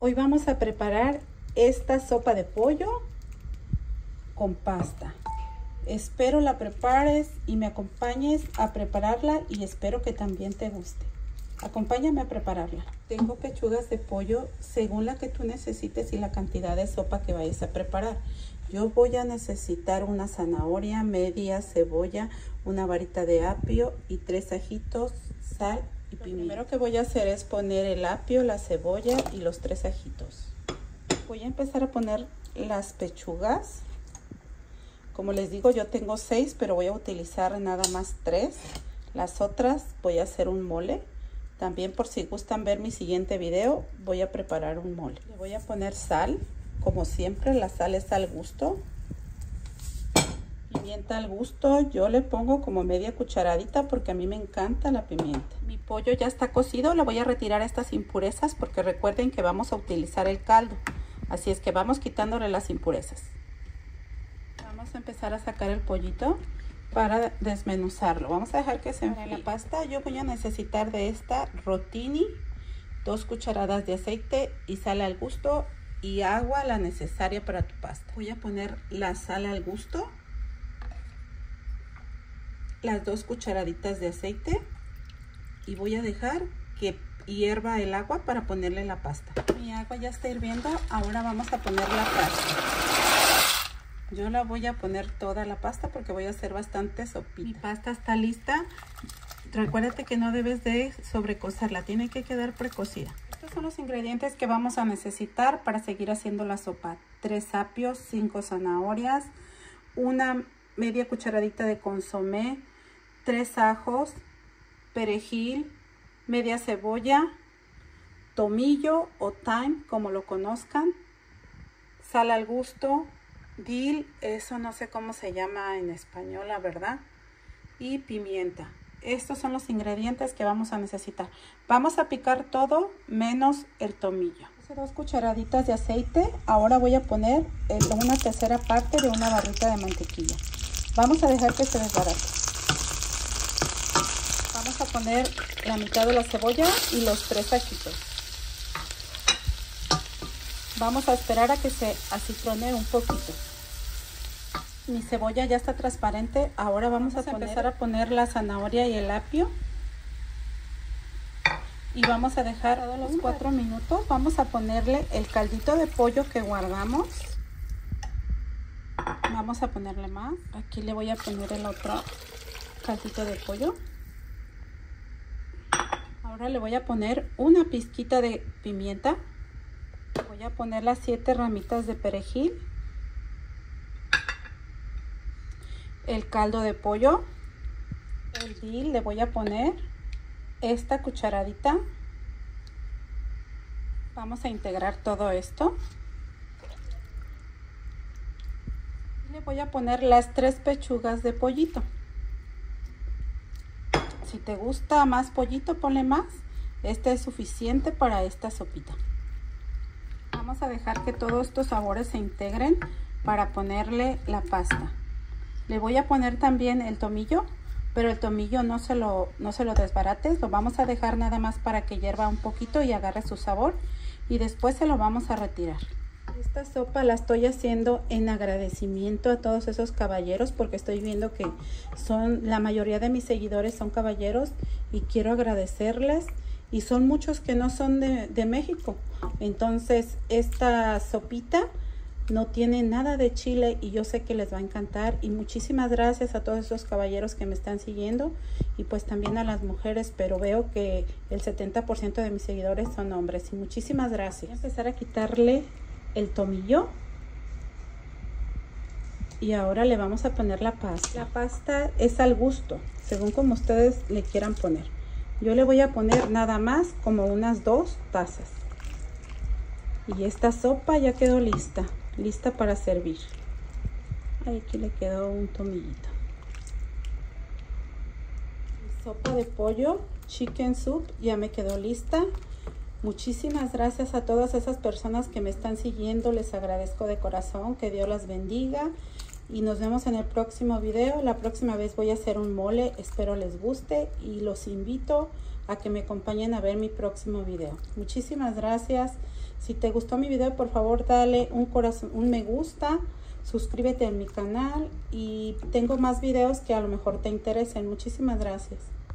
Hoy vamos a preparar esta sopa de pollo con pasta. Espero la prepares y me acompañes a prepararla y espero que también te guste. Acompáñame a prepararla. Tengo pechugas de pollo según la que tú necesites y la cantidad de sopa que vayas a preparar. Yo voy a necesitar una zanahoria, media cebolla, una varita de apio y 3 ajitos, sal y pimienta. Lo primero que voy a hacer es poner el apio, la cebolla y los 3 ajitos. Voy a empezar a poner las pechugas. Como les digo, yo tengo 6, pero voy a utilizar nada más 3. Las otras voy a hacer un mole. También, por si gustan ver mi siguiente video, voy a preparar un mole. Le voy a poner sal, como siempre, la sal es al gusto. Pimienta al gusto, yo le pongo como media cucharadita porque a mí me encanta la pimienta. Mi pollo ya está cocido, le voy a retirar estas impurezas porque recuerden que vamos a utilizar el caldo. Así es que vamos quitándole las impurezas. Vamos a empezar a sacar el pollito para desmenuzarlo. Vamos a dejar que se enfríe. Para la pasta yo voy a necesitar de esta rotini, 2 cucharadas de aceite y sal al gusto y agua la necesaria para tu pasta. Voy a poner la sal al gusto, las 2 cucharaditas de aceite y voy a dejar que hierva el agua para ponerle la pasta. Mi agua ya está hirviendo, ahora vamos a poner la pasta. Yo la voy a poner toda la pasta porque voy a hacer bastante sopita. Mi pasta está lista. Recuérdate que no debes de sobrecocerla, tiene que quedar precocida. Estos son los ingredientes que vamos a necesitar para seguir haciendo la sopa. 3 apios, 5 zanahorias, una media cucharadita de consomé, 3 ajos, perejil, media cebolla, tomillo o thyme, como lo conozcan, sal al gusto, dill, eso no sé cómo se llama en español, la verdad, y pimienta. Estos son los ingredientes que vamos a necesitar. Vamos a picar todo menos el tomillo. 2 cucharaditas de aceite. Ahora voy a poner una tercera parte de una barrita de mantequilla. Vamos a dejar que se desbarate. Vamos a poner la mitad de la cebolla y los 3 ajitos. Vamos a esperar a que se acitrone un poquito. Mi cebolla ya está transparente. Ahora vamos a empezar a poner la zanahoria y el apio. Y vamos a dejar todos los 4 minutos. Vamos a ponerle el caldito de pollo que guardamos. Vamos a ponerle más. Aquí le voy a poner el otro caldito de pollo. Ahora le voy a poner una pizquita de pimienta. Voy a poner las 7 ramitas de perejil. El caldo de pollo. El dill le voy a poner esta cucharadita. Vamos a integrar todo esto. Le voy a poner las 3 pechugas de pollito. Si te gusta más pollito, ponle más. Este es suficiente para esta sopita. Vamos a dejar que todos estos sabores se integren para ponerle la pasta. Le voy a poner también el tomillo, pero el tomillo no se lo desbarates. Lo vamos a dejar nada más para que hierva un poquito y agarre su sabor. Y después se lo vamos a retirar. Esta sopa la estoy haciendo en agradecimiento a todos esos caballeros porque estoy viendo que la mayoría de mis seguidores son caballeros y quiero agradecerles. Y son muchos que no son de México. Entonces esta sopita no tiene nada de chile y yo sé que les va a encantar. Y muchísimas gracias a todos esos caballeros que me están siguiendo y pues también a las mujeres, pero veo que el 70% de mis seguidores son hombres y muchísimas gracias. Voy a empezar a quitarle el tomillo y ahora le vamos a poner la pasta. La pasta es al gusto, según como ustedes le quieran poner. Yo le voy a poner nada más como unas 2 tazas. Y esta sopa ya quedó lista para servir. Aquí le quedó un tomillito. Mi sopa de pollo, chicken soup, ya me quedó lista. Muchísimas gracias a todas esas personas que me están siguiendo. Les agradezco de corazón. Que Dios las bendiga. Y nos vemos en el próximo video. La próxima vez voy a hacer un mole. Espero les guste. Y los invito a que me acompañen a ver mi próximo video. Muchísimas gracias. Si te gustó mi video, por favor dale un corazón, un me gusta, suscríbete a mi canal y tengo más videos que a lo mejor te interesen. Muchísimas gracias.